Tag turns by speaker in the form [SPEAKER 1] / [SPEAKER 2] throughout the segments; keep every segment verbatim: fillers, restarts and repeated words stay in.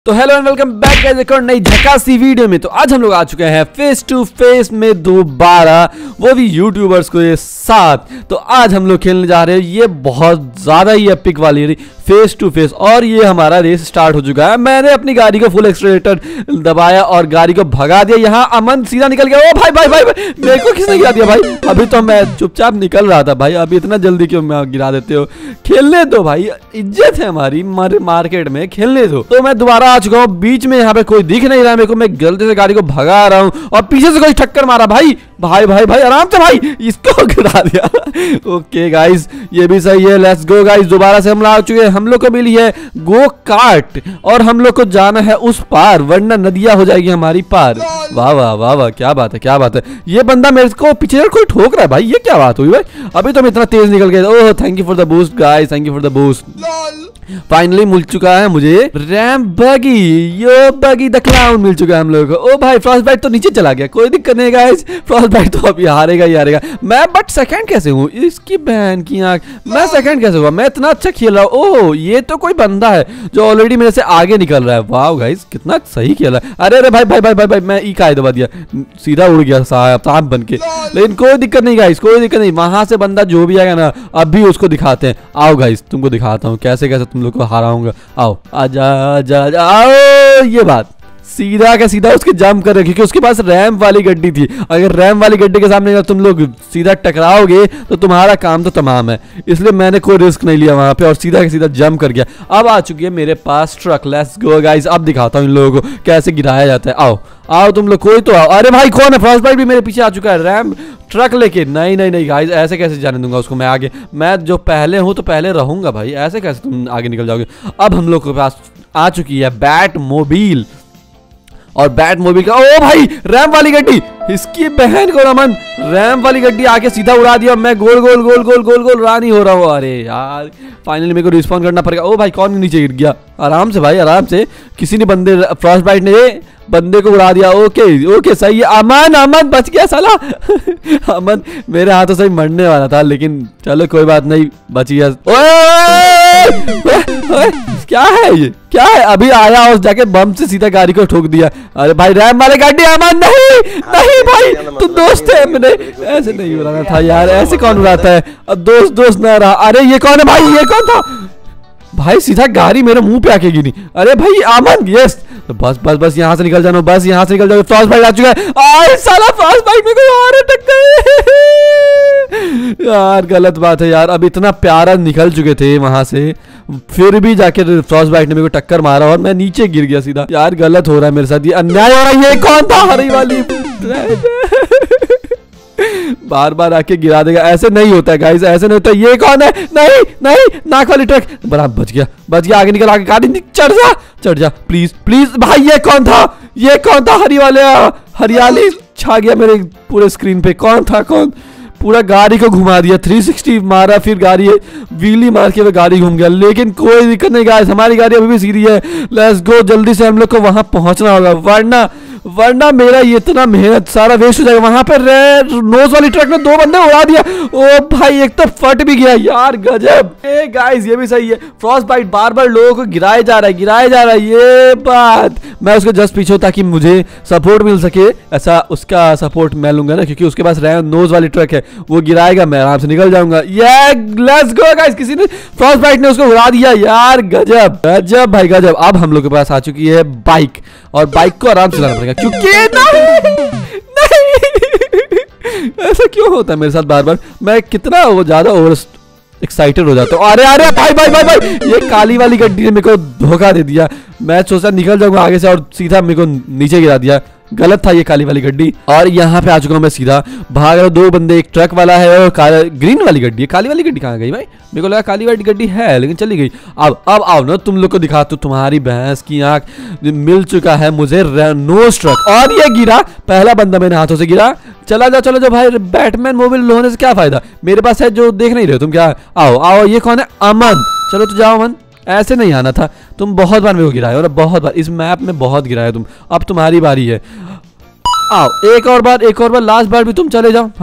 [SPEAKER 1] तो hello and welcome back guys एक और नई झकासी वीडियो में। तो आज हम लोग आ चुके हैं फेस टू फेस में दोबारा, वो भी यूट्यूबर्स के साथ। तो आज हम लोग खेलने जा रहे हैं ये बहुत ज्यादा ही एपिक वाली फेस टू फेस, और ये हमारा रेस स्टार्ट हो चुका है। मैंने अपनी गाड़ी को फुल एक्सीलरेटर दबाया और गाड़ी को भगा दिया। यहाँ अमन सीधा निकल गया। ओ भाई भाई भाई, भाई मेरे को किसने गिरा दिया भाई? अभी तो मैं चुपचाप निकल रहा था भाई, अभी इतना जल्दी क्यों मैं गिरा देते हो? खेलने दो भाई, इज्जत है हमारी मार्केट में, खेलने दो। तो मैं दोबारा आ चुका हूँ, बीच में यहाँ पे कोई दिख नहीं रहा मेरे को। मैं गलती से गाड़ी को भगा रहा हूँ और पीछे से कोई टक्कर मारा। भाई भाई भाई भाई आराम से भाई, इसको गिरा दिया। ओके गाइस, ये भी सही है। लेट्स गो गाइस, दोबारा से हम लोग आ चुके हैं। हम लोग को मिली है गो कार्ट और हम लोग को जाना है उस पार, वरना नदियां हो जाएगी हमारी पार। वाह वाह वाह वाह, क्या बात है क्या बात है। ये बंदा मेरे को पीछे कोई ठोक रहा है भाई, ये क्या बात हुई भाई? अभी तो मैं इतना तेज निकल गया। Oh thank you for the boost guys, thank you for the boost. Finally मिल चुका है मुझे रैम बगी, यो बगी द क्लाउन मिल चुका है हम लोगों को। ओ भाई फ्रॉस्ट बाइट तो नीचे चला गया, कोई दिक्कत नहीं गाइस, फ्रॉस्ट बाइट तो अभी हारेगा ही हारेगा। मैं बट सेकंड कैसे हूँ? इसकी बहन की आंख, मैं सेकंड कैसे हुआ? मैं इतना अच्छा खेल रहा हूँ। ओह ये तो कोई बंदा है जो ऑलरेडी मेरे से आगे निकल रहा है। वाह गाइस कितना सही खेला है। अरे अरे भाई भाई भाई भाई, भाई मैं ई का दबा दिया, सीधा उड़ गया सांप बन के। लेकिन कोई दिक्कत नहीं गाइस, कोई दिक्कत नहीं। वहां से बंदा जो भी आएगा ना, अभी उसको दिखाते हैं। आओ गाइस तुमको दिखाता हूँ कैसे कैसे तुम लोग को हराऊंगा। आओ आजा आजा आजा, आओ। ये बात सीधा का सीधा उसके जंप कर, क्योंकि उसके पास रैम वाली गड्डी थी। अगर रैम वाली गड्डी के सामने अगर तुम लोग सीधा टकराओगे तो तुम्हारा काम तो तमाम है। इसलिए मैंने कोई रिस्क नहीं लिया वहां पे और सीधा का सीधा जंप कर गया। अब आ चुकी है मेरे पास ट्रक। लेट्स गो गाइस, अब दिखाता हूँ इन लोगों को कैसे गिराया जाता है। आओ आओ तुम लोग, कोई तो आओ। अरे भाई कौन है? फ्रॉस्ट बाइट भी मेरे पीछे आ चुका है रैम ट्रक लेके। नहीं नहीं नहीं गाइस, ऐसे कैसे जाने दूंगा उसको मैं आगे। मैं जो पहले हूं तो पहले रहूंगा भाई, ऐसे कैसे तुम आगे निकल जाओगे? अब हम लोग के पास आ चुकी है बैट मोबाइल, और बैट मोबाइल का ओ भाई रैम वाली गड्डी, इसकी बहन को रमन, रैम वाली गड्डी आके सीधा उड़ा दिया। मैं गोल गोल गोल गोल गोल गोल रानी हो रहा हूँ। अरे यार फाइनली मेरे को रिस्पॉन्ड करना पड़ेगा। ओ भाई कौन नीचे गिर गया? आराम से भाई आराम से, किसी ने बंदे फ्रॉस्ट बाइट ने बंदे को उड़ा दिया। ओके ओके सही है। अमन अमन बच गया साला। अमन मेरे हाथों से ही मरने वाला था, लेकिन चलो कोई बात नहीं, बच गया। ओए ओए क्या है ये, क्या है? अभी आया और जाके बम से सीधा गाड़ी को ठोक दिया। अरे भाई रैम वाले गाड़ी, अमन नहीं नहीं भाई तू दोस्त है, मैंने ऐसे नहीं उड़ाना था यार, ऐसे कौन उड़ाता है? अब दोस्त दोस्त ना रहा। अरे ये कौन है भाई, ये कौन था भाई? सीधा गाड़ी मेरे मुंह पे आके गिरी। अरे भाई अमन यस, तो बस बस बस यहाँ से निकल जाना, बस यहाँ से निकल जाओ। फ्रॉस्ट बाइट आ चुका है। आए साला फ्रॉस्ट बाइट में कोई और अटक गए यार, गलत बात है यार। अब इतना प्यारा निकल चुके थे वहां से, फिर भी जाके फ्रॉस्ट बाइट ने मेरे को टक्कर मारा और मैं नीचे गिर गया सीधा। यार गलत हो रहा है मेरे साथ, ये अन्याय हो रहा है। ये कौन था? हरी वाली बार बार आके गिरा देगा, ऐसे नहीं होता है गाइस, ऐसे नहीं होता। ये कौन है? नहीं नहीं नाक वाली ट्रक, बराबर बच गया बच गया। आगे निकल, आगे गाड़ी चढ़ जा चढ़ जा प्लीज प्लीज। भाई ये कौन था? ये कौन था? हरी वाले हरियाली छा गया मेरे पूरे स्क्रीन पे। कौन था कौन? पूरा गाड़ी को घुमा दिया, थ्री सिक्सटी मारा, फिर गाड़ी व्हीली मार के वो गाड़ी घूम गया। लेकिन कोई दिक्कत नहीं गाइस, हमारी गाड़ी अभी भी सीधी है। लेट्स गो, जल्दी से हम लोग को वहां पहुंचना होगा, वरना वरना मेरा ये इतना मेहनत सारा वेस्ट हो जाएगा। वहां पर नोज वाली ट्रक ने दो बंदे उड़ा दिया। ओ भाई एक तो फट भी गया यार, गजब। ए गाइस ये भी सही है, फ्रॉस्ट बाइट बार बार लोगों को गिराया जा रहा है गिराया जा रहा है। ये बात मैं उसके जस्ट पीछे हूं ताकि मुझे सपोर्ट मिल सके। ऐसा उसका सपोर्ट मैं लूंगा ना, क्योंकि उसके पास नोज वाली ट्रक है, वो गिराएगा मैं आराम से निकल जाऊंगा। ये लेट्स गो गाइस, किसी ने फ्रॉस्ट बाइट ने उसको उड़ा दिया यार, गजब गजब भाई गजब। अब हम लोग के पास आ चुकी है बाइक, और बाइक को आराम से चलाना पड़ेगा, क्योंकि नहीं नहीं ऐसा क्यों होता है मेरे साथ बार बार? मैं कितना वो ज्यादा ओवर एक्साइटेड हो जाता हूँ। अरे अरे भाई भाई भाई भाई, ये काली वाली गड्डी ने मेरे को धोखा दे दिया। मैं सोचा निकल जाऊंगा आगे से और सीधा मेरे को नीचे गिरा दिया। गलत था ये काली वाली गड्डी। और यहाँ पे आ चुका हूँ मैं सीधा, भाग रहा हूँ। दो बंदे, एक ट्रक वाला है और ग्रीन वाली गड्डी है। काली वाली गड्डी कहाँ गई भाई? मेरे को लगा काली वाली गड्डी है लेकिन चली गई। अब अब आओ ना तुम लोग को दिखा, तो तुम्हारी भैंस की आंख मिल चुका है मुझे नोज ट्रक, और ये गिरा पहला बंदा मेरे हाथों से गिरा। चला जाओ चलो जाओ भाई, बैटमैन मोबाइल होने से क्या फायदा? मेरे पास है जो देख नहीं रहे हो तुम। क्या? आओ आओ, ये कौन है? अमन। चलो तो जाओ अमन, ऐसे नहीं आना था। तुम बहुत बार मेरे को गिराए हो, बहुत बार इस मैप में बहुत गिराए तुम। अब तुम्हारी बारी है, आओ एक और बार एक और बार लास्ट बार भी तुम चले जाओ। हाँ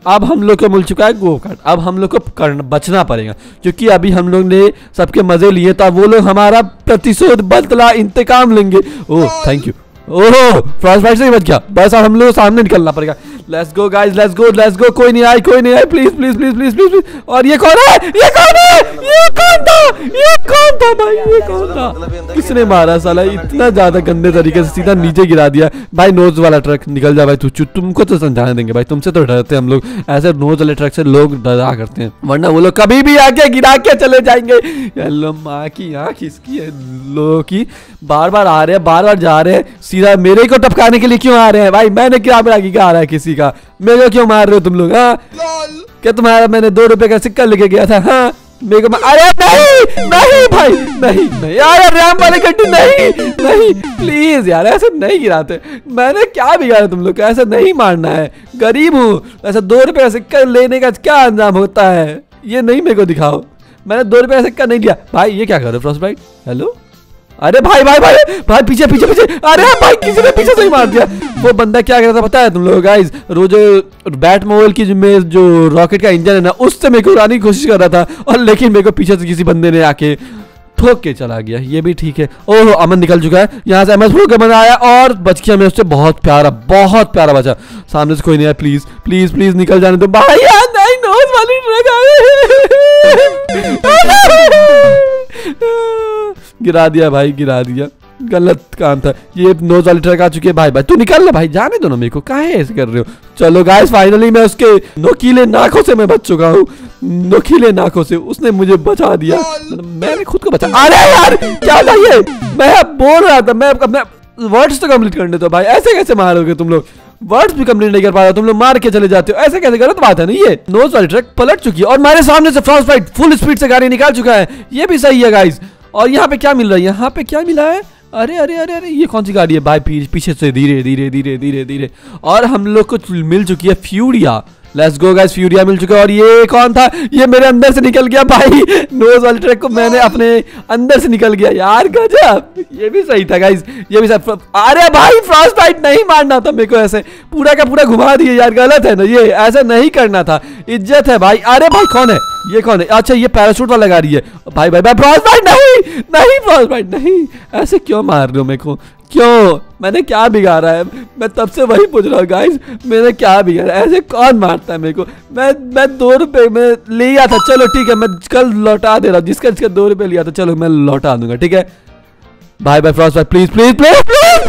[SPEAKER 1] अब हम लोग को मिल चुका है गो कार्ड। अब हम लोग को करना बचना पड़ेगा क्योंकि अभी हम लोग ने सबके मजे लिए तो वो लोग हमारा प्रतिशोध बदला इंतकाम लेंगे। Oh thank you. Oh frostbite से ही बच गया। बस अब हम लोग सामने निकलना पड़ेगा। Let's go guys, let's go let's go. कोई नहीं आए, कोई नहीं आए, please please please please please please. और ये कौन है? ये कौन है? ये कौन था? ये कौन था भाई? ये कौन था? किसने मारा साला? इतना ज्यादा गंदे तरीके से सीधा नीचे गिरा दिया भाई। नोज वाला ट्रक निकल जा भाई। तू तुमको तो समझाने देंगे भाई, तुमसे तो डरते हम लोग। ऐसे नोज वाले ट्रक से लोग डरा करते हैं, वरना वो लोग कभी भी आके गिरा के चले जाएंगे। हेलो माँ की आँख इसकी है लोगों की। बार बार आ रहे हैं, बार बार जा रहे हैं, सीधा मेरे को टपकाने के लिए क्यों आ रहे हैं भाई? मैंने क्या बड़ा क्या आ रहा है किसी का? मेरे को क्यों मार रहे हो तुम लोग? हाँ क्या तुम्हारा मैंने दो रुपए का सिक्का लेके गया था? हाँ मेरे को अरे नहीं नहीं भाई नहीं नहीं यार रैम वाली गड्डी नहीं नहीं प्लीज यार ऐसे नहीं गिराते। मैंने क्या बिगाड़ा तुम लोग का? ऐसे नहीं मारना है, गरीब हूँ। ऐसा दो रुपए का सिक्का लेने का क्या अंजाम होता है ये नहीं मेरे को दिखाओ। मैंने दो रुपए का सिक्का नहीं लिया भाई। ये क्या कर रहे हो फ्रॉस्ट बाइट? हेलो अरे भाई भाई भाई भाई पीछे पीछे पीछे। अरे भाई किसी ने पीछे से ही मार दिया। वो बंदा क्या कर रहा था पता है तुम लोग गाइस? रोज बैट मोबाइल की में जो रॉकेट का इंजन है ना उससे मेरे को उड़ाने की कोशिश कर रहा था, और लेकिन मेरे को पीछे से किसी बंदे ने आके ठोक के चला गया। ये भी ठीक है। ओह अमन निकल चुका है यहाँ से। एमएस प्रो का बंदा आया और बच गया मैं उससे। बहुत प्यारा बहुत प्यारा बचा। सामने से कोई नहीं आया। प्लीज प्लीज प्लीज निकल जाने दो भाई। यार नहीं नोज वाली गिरा दिया भाई, गिरा दिया। गलत काम था। ये नोज वाली ट्रक आ चुकी है भाई। भाई तू निकल ना भाई, जाने दो ना मेरे को, काहे ऐसे कर रहे हो? चलो गाइस फाइनली मैं उसके नोकीले नाखों से मैं बच चुका हूँ। नोकीले नाखों से उसने मुझे बचा दिया, मैंने खुद को बचा। अरे यार क्या था ये? मैं बोल रहा था मैं अपना वर्ड्स तो कंप्लीट करने दो भाई। ऐसे कैसे मारोगे तुम लोग? वर्ड्स भी कंप्लीट नहीं कर पा रहे तुम लोग, मार के चले जाते हो। ऐसे कैसे? गलत बात है ना ये। नोज वाली ट्रक पलट चुकी है और हमारे सामने से फ्रॉस्ट बाइट फुल स्पीड से गाड़ी निकाल चुका है। ये भी सही है गाइस। और यहाँ पे क्या मिल रहा है? यहाँ पे क्या मिला है? अरे अरे अरे अरे ये कौन सी गाड़ी है भाई? पीछे से धीरे धीरे धीरे धीरे धीरे। और हम लोग को मिल चुकी है फ्यूरिया। लेट्स गो गाइस, फ्यूरिया मिल चुका है। और ये कौन था? ये मेरे अंदर से निकल गया भाई। नोज वाले ट्रक को मैंने अपने अंदर से निकल गया यार, गजब। ये भी सही था गाइस, ये भी सही। अरे भाई फ्रॉस्ट बाइट नहीं मारना था मेरे को, ऐसे पूरा का पूरा घुमा दिए यार। गलत है ना ये, ऐसा नहीं करना था। इज्जत है भाई। अरे भाई कौन है ये? कौन है? अच्छा ये पैराशूट वाला गाड़ी है भाई। भाई भाई फ्रॉस्ट बाइट नहीं नहीं फ्रॉस्ट बाइट नहीं। ऐसे क्यों मार रहे हो मेरे को? क्यों? मैंने क्या बिगाड़ा है? मैं तब से वही पूछ रहा हूँ गाइस, मैंने क्या बिगाड़ा? ऐसे कौन मारता है मेरे को? मैं मैं दो रुपए में लिया था। चलो ठीक है मैं कल लौटा दे रहा हूँ। जिसका जिसका दो रुपए लिया था चलो मैं लौटा दूंगा, ठीक है? भाई भाई फ्रॉस्ट भाई प्लीज प्लीज प्लीज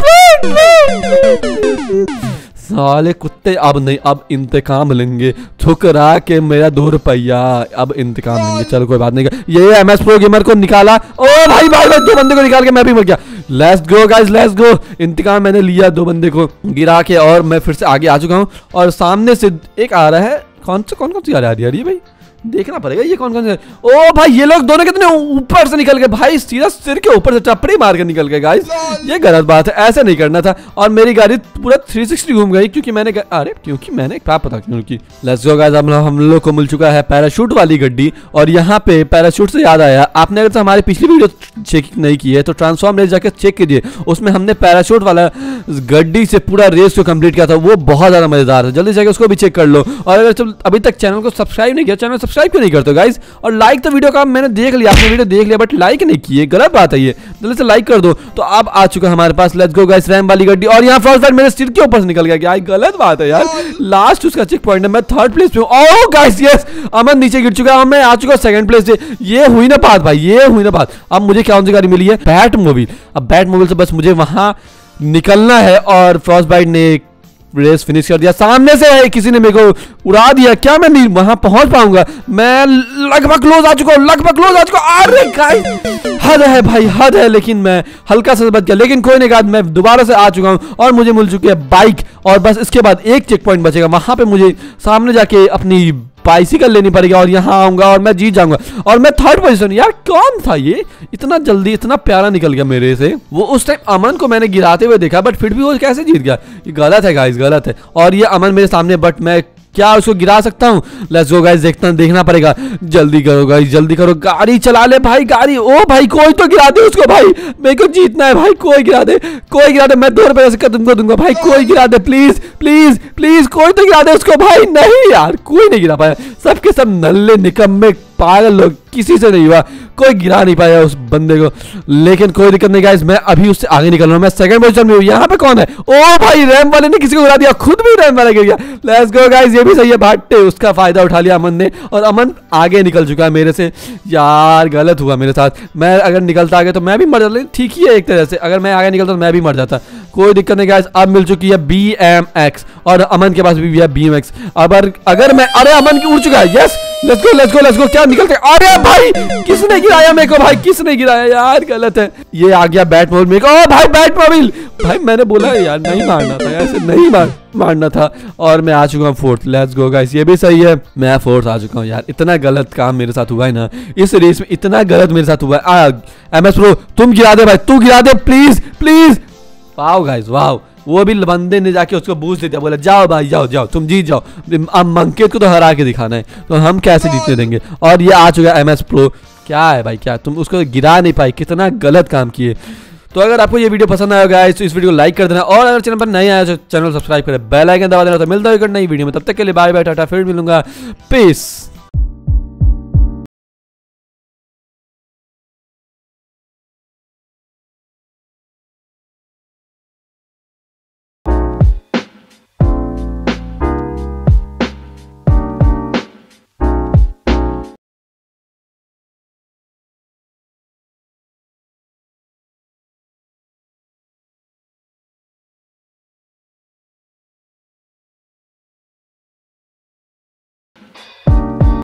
[SPEAKER 1] प्लीज। साले कुत्ते अब नहीं, अब इंतकाम लेंगे। ठुकरा के मेरा दो रुपया, अब इंतकाम लेंगे। चलो कोई बात नहीं। ये एमएस प्रो गेमर को निकाला। ओ भाई भाई भाई दो बंदे को निकाल के मैं भी मर गया। Let's go guys, let's go. इंतकाम मैंने लिया दो बंदे को गिरा के, और मैं फिर से आगे आ चुका हूँ। और सामने से एक आ रहा है। कौन सा कौन कौन सी गाड़ी आ रही है भाई? देखना पड़ेगा ये कौन कौन से। ओ भाई ये लोग दोनों कितने ऊपर से निकल गए भाई, सीधा सिर के ऊपर से चपड़ी मार के निकल गए गाइस। ये गलत बात है, ऐसे नहीं करना था। और मेरी गाड़ी पूरा तीन सौ साठ घूम गई क्योंकि मैंने अरे क्योंकि मैंने क्या पता क्यों की। लेट्स गो गाइस, हम लोग को मिल चुका है पैराशूट वाली गड्डी। और यहाँ पे पैराशूट से याद आया, आपने अगर तो हमारी पिछली वीडियो चेक नहीं की है तो ट्रांसफॉर्म रेस जाकर चेक कीजिए। उसमें हमने पैराशूट वाला गड्डी से पूरा रेस को कंप्लीट किया था, वो बहुत ज्यादा मजेदार है। जल्दी जाकर उसको भी चेक कर लो। और अगर तुम अभी तक चैनल को सब्सक्राइब नहीं किया, चैनल सब्सक्राइब क्यों नहीं करते गाइस? और लाइक तो वीडियो का मैंने देख लिया, आपने वीडियो देख लिया बट लाइक नहीं किए, गलत बात है ये। जल्दी से लाइक कर दो। तो अब आ चुका है हमारे पास लेट्स गो गाइस रैम वाली गड्डी। और यहाँ फ्रॉस्ट बाइट मेरे सिर के ऊपर से निकल गया, क्या गलत बात है यार। लास्ट उसका चेक पॉइंट है, मैं थर्ड प्लेस पे हूँ। ओह गाइस यस, अमन नीचे गिर चुका है, मैं आ चुका सेकंड प्लेस से। ये हुई ना बात भाई, ये हुई ना बात। अब मुझे कौन सी गाड़ी मिली है? Batmobile. अब बैट मोबाइल से बस मुझे वहां निकलना है। और फ्रॉस्ट बाइट ने रेस फिनिश कर दिया। सामने से किसी ने मेरे को उड़ा दिया। क्या मैं नहीं वहां पहुंच पाऊंगा? मैं लगभग क्लोज आ चुका हूं, लगभग क्लोज आ चुका हूं। अरे गाइस हद है भाई, हद है। लेकिन मैं हल्का सा बच गया, लेकिन कोई नहीं, मैं दोबारा से आ चुका हूं। और मुझे मिल चुकी है बाइक। और बस इसके बाद एक चेक पॉइंट बचेगा, वहां पे मुझे सामने जाके अपनी बाइसिकल लेनी पड़ेगी और यहाँ आऊंगा और मैं जीत जाऊंगा। और मैं थर्ड पोजीशन। यार कौन था ये? इतना जल्दी इतना प्यारा निकल गया मेरे से। वो उस टाइम अमन को मैंने गिराते हुए देखा बट फिर भी वो कैसे जीत गया? ये गलत है गाइस, गलत है। और ये अमन मेरे सामने, बट मैं क्या उसको गिरा सकता हूँ? लेट्स गो गाइस, देखता देखना पड़ेगा। जल्दी करो गाइस, जल्दी करो, गाड़ी चला ले भाई, गाड़ी। ओ भाई कोई तो गिरा दे उसको भाई, मेरे को जीतना है भाई, कोई गिरा दे, कोई गिरा दे, मैं दो रुपए से तुमको दूंगा भाई, कोई गिरा दे प्लीज प्लीज प्लीज, कोई तो गिरा दे उसको भाई। नहीं यार, कोई नहीं गिरा पाया, सबके सब नल्ले निकम्मे पागल लोग, किसी से नहीं हुआ, कोई गिरा नहीं पाया उस बंदे को। लेकिन कोई दिक्कत नहीं गाइस, मैं अभी उससे आगे निकल रहा हूं, मैं सेकंड पोजीशन में हूं। यहाँ पे कौन है? ओ भाई रैम वाले ने किसी को गिरा दिया, खुद भी रैम वाला गिर गया। लेट्स गो गाइस, ये भी सही है, भागते उसका फायदा उठा लिया अमन ने, और अमन आगे निकल चुका है मेरे से। यार गलत हुआ मेरे साथ, मैं अगर निकलता आगे तो मैं भी मर जाता, लेकिन ठीक ही है एक तरह से, अगर मैं आगे निकलता तो मैं भी मर जाता। कोई दिक्कत नहीं गाइस, अब मिल चुकी है बी एम एक्स, और अमन के पास भी है बी एम एक्स। अब अगर मैं, अरे अमन की उड़ चुका है, yes let's go let's go let's go, क्या निकलते? अरे भाई किसने गिराया मेरे को भाई, किसने गिराया यार, गलत है। ये आ गया बैट मोबाइल मेरे को, ओ भाई बैट मोबाइल भाई, मैंने बोला यार नहीं मारना था, ऐसे नहीं मार मारना था। और मैं आ चुका हूँ फोर्थ। लेट्स गो गाइस, ये भी सही है, मैं फोर्थ आ चुका हूँ। यार इतना गलत काम मेरे साथ हुआ है ना इस रेस में, इतना गलत मेरे साथ हुआ है। एम एस प्रो तुम गिरा दे भाई, तू गिरा दे please please. Wow guys wow, वो भी बंदे ने जाके उसको बूस्ट दे दिया, बोला जाओ भाई जाओ जाओ तुम जीत जाओ, अब मंकेत को तो हरा के दिखाना है, तो हम कैसे जीतने देंगे। और ये आ चुका है एम एस प्रो। क्या है भाई, क्या तुम उसको गिरा नहीं पाई, कितना गलत काम किए। तो अगर आपको ये वीडियो पसंद आया गाइस तो इस वीडियो को लाइक कर देना, और अगर चैनल पर नए आया तो चैनल सब्सक्राइब करें, बेल आइकन दबा देना। तो मिलता है नई वीडियो में, तब तक के लिए बाय बाय टाटा, फिर मिलूंगा, पीस।